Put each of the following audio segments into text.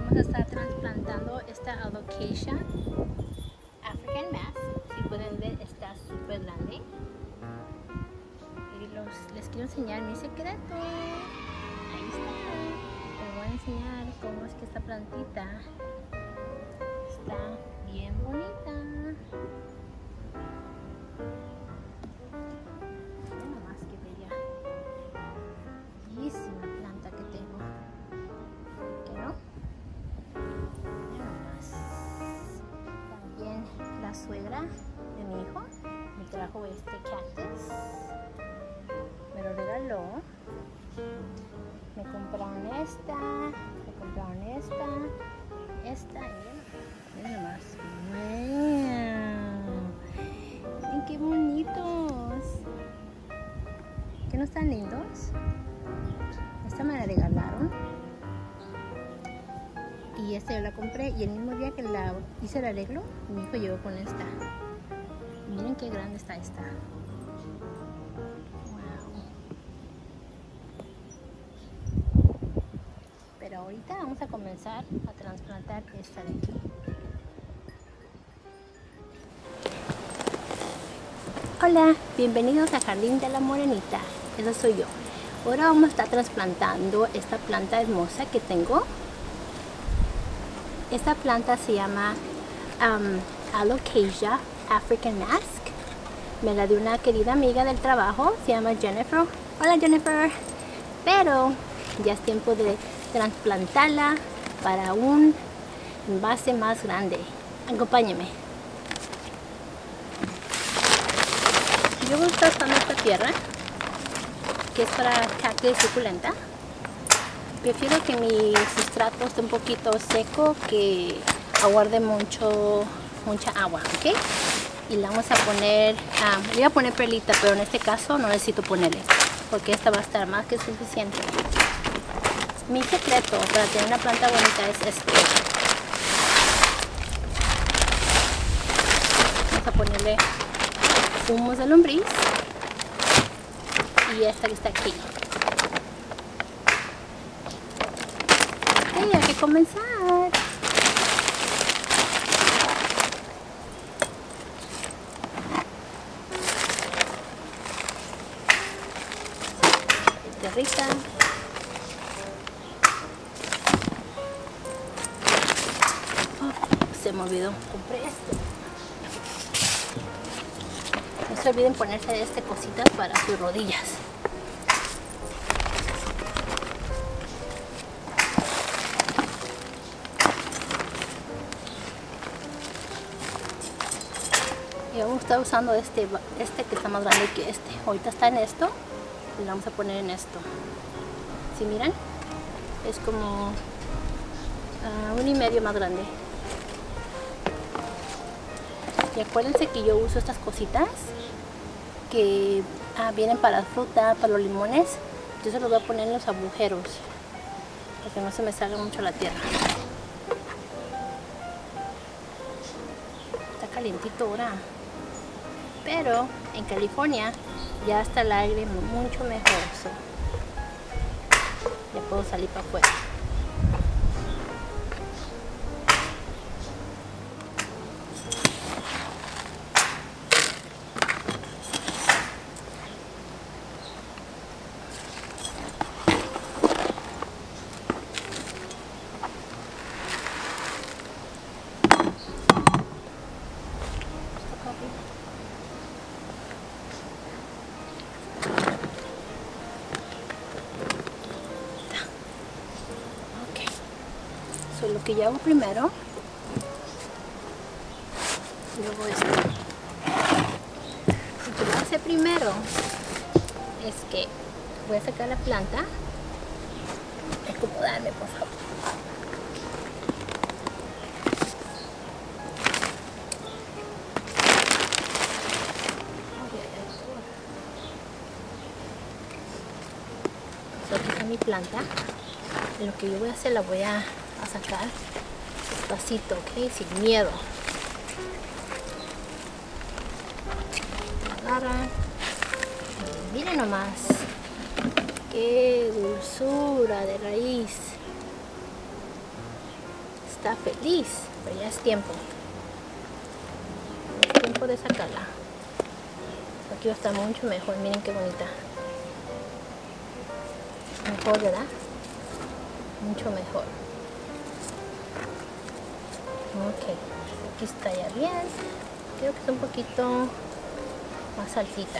vamos a estar trasplantando esta Alocasia African Mask. Si pueden ver, está súper grande. Y les quiero enseñar mi secreto. Ahí está. Les voy a enseñar cómo es que esta plantita está bien bonita. Miren nomás que bella. Bellísima planta que tengo. ¿Qué no? Miren nomás. También la suegra de mi hijo me trajo este cactus. Me lo regaló. Me compraron esta y miren nomás. ¡Wow! Miren qué bonitos. ¿Que no están lindos? Esta me la regalaron. Y esta yo la compré y el mismo día que la hice el arreglo, mi hijo llegó con esta. Miren qué grande está esta. Pero ahorita vamos a comenzar a trasplantar esta de aquí. Hola, bienvenidos a Jardín de la Morenita. Esa soy yo. Ahora vamos a estar trasplantando esta planta hermosa que tengo. Esta planta se llama Alocasia African Mask. Me la dio una querida amiga del trabajo, se llama Jennifer. Hola Jennifer. Pero ya es tiempo de trasplantarla para un envase más grande. Acompáñeme. Yo voy a estar usando esta tierra que es para cactus suculenta. Prefiero que mi sustrato esté un poquito seco, que aguarde mucha agua, ¿ok? Y le vamos a poner, le voy a poner perlita, pero en este caso no necesito ponerle, porque esta va a estar más que suficiente. Mi secreto para tener una planta bonita es este. Vamos a ponerle humos de lombriz y esta que está aquí. Ok, hay que comenzar. Tierrita. Se me olvidó, compré esto. No se olviden ponerse este cosita para sus rodillas. Y vamos a estar usando este que está más grande que este. Ahorita está en esto y lo vamos a poner en esto. ¿Sí miran? Es como 1,5 más grande. Y acuérdense que yo uso estas cositas que vienen para la fruta, para los limones. Yo se los voy a poner en los agujeros para que no se me salga mucho la tierra. Está calientito ahora, pero en California ya está el aire mucho mejor. Ya puedo salir para afuera. Lo que yo hago primero, luego esto. Lo que voy a hacer primero es que voy a sacar la planta. Acomodarme, por favor. Aquí está mi planta. Lo que yo voy a hacer, la voy a sacar despacito, ok, sin miedo. Agarran. Miren nomás qué dulzura de raíz. está feliz, pero ya es tiempo. Es tiempo de sacarla. Aquí va a estar mucho mejor, miren qué bonita. Mejor, ¿verdad? Mucho mejor. Ok, aquí está ya bien. Creo que está un poquito más altita.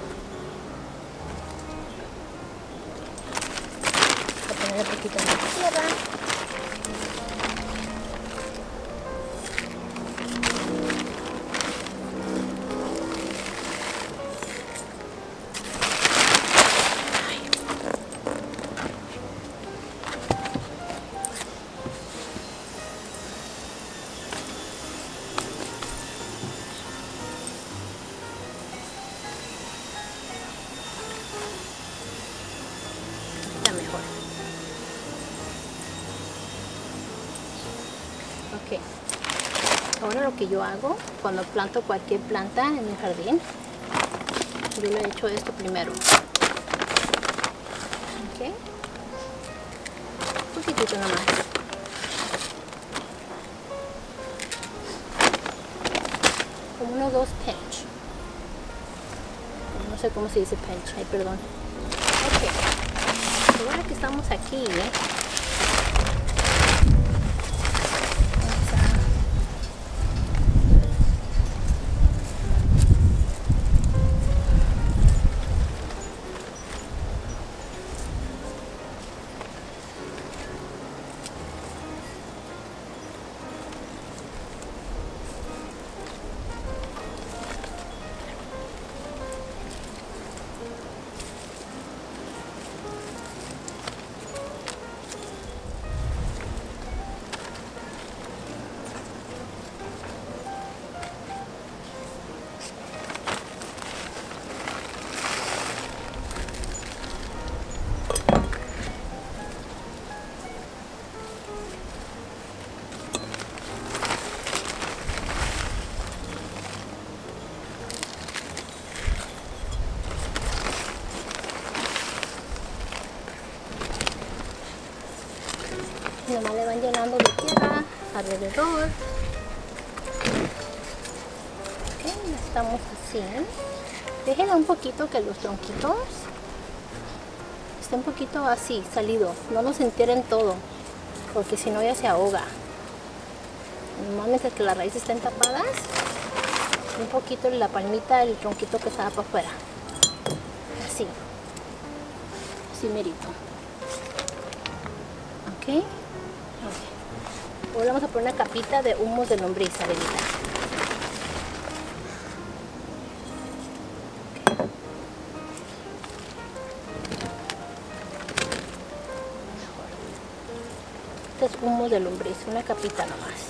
Voy a poner un poquito más tierra. Mejor. Ok, ahora lo que yo hago cuando planto cualquier planta en mi jardín, yo le he hecho esto primero. Ok, un poquitito nomás. Como unos 2 pinch. No sé cómo se dice pinch, ay perdón. Ok, ahora que estamos aquí, nomás le van llenando de tierra alrededor. Ok, estamos así. Déjenla un poquito que los tronquitos estén un poquito así, salido. No los entierren todo, porque si no ya se ahoga. Normalmente que las raíces estén tapadas, un poquito la palmita, el tronquito que estaba para afuera. Así. Así merito. Ok. Ahora vamos a poner una capita de humus de lombriz, Adelita. Este es humus de lombriz, una capita nomás.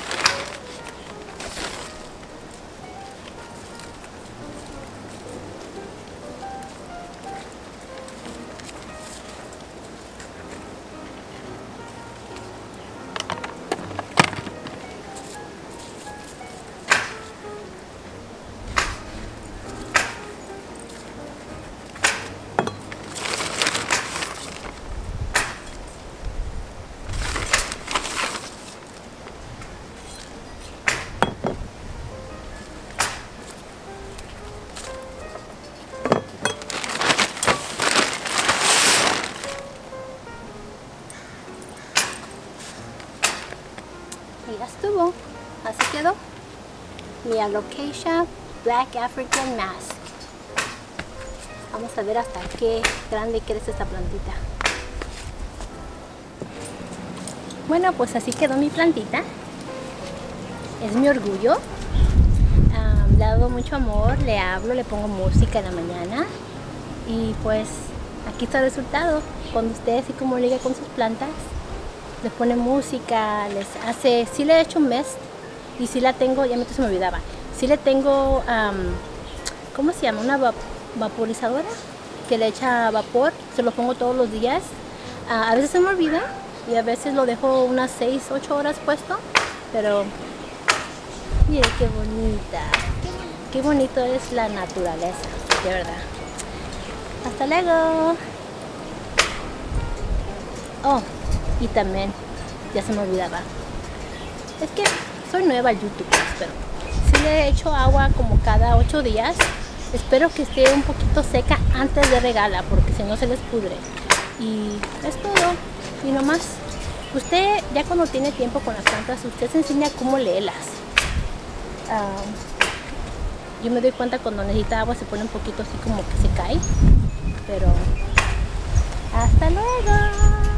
Y ya estuvo, así quedó mi Alocasia Black African Mask. Vamos a ver hasta qué grande crece esta plantita. Bueno, pues así quedó mi plantita. Es mi orgullo. Le he dado mucho amor, le hablo, le pongo música en la mañana. Y pues aquí está el resultado. Cuando usted así como liga con sus plantas, les pone música, les hace, sí le he hecho un mist y sí la tengo, ya se me olvidaba, sí le tengo, ¿cómo se llama? Una vaporizadora que le echa vapor, se lo pongo todos los días, a veces se me olvida y a veces lo dejo unas 6-8 horas puesto, pero miren qué bonita, qué bonito es la naturaleza, de verdad. Hasta luego. Oh, y también, ya se me olvidaba, Es que soy nueva al YouTube, pero sí le he hecho agua como cada 8 días. Espero que esté un poquito seca antes de regarla, porque si no se les pudre. Y es todo. Y nomás, usted ya cuando tiene tiempo con las plantas, usted se enseña cómo leerlas. Yo me doy cuenta cuando necesita agua se pone un poquito así como que se cae. Pero hasta luego.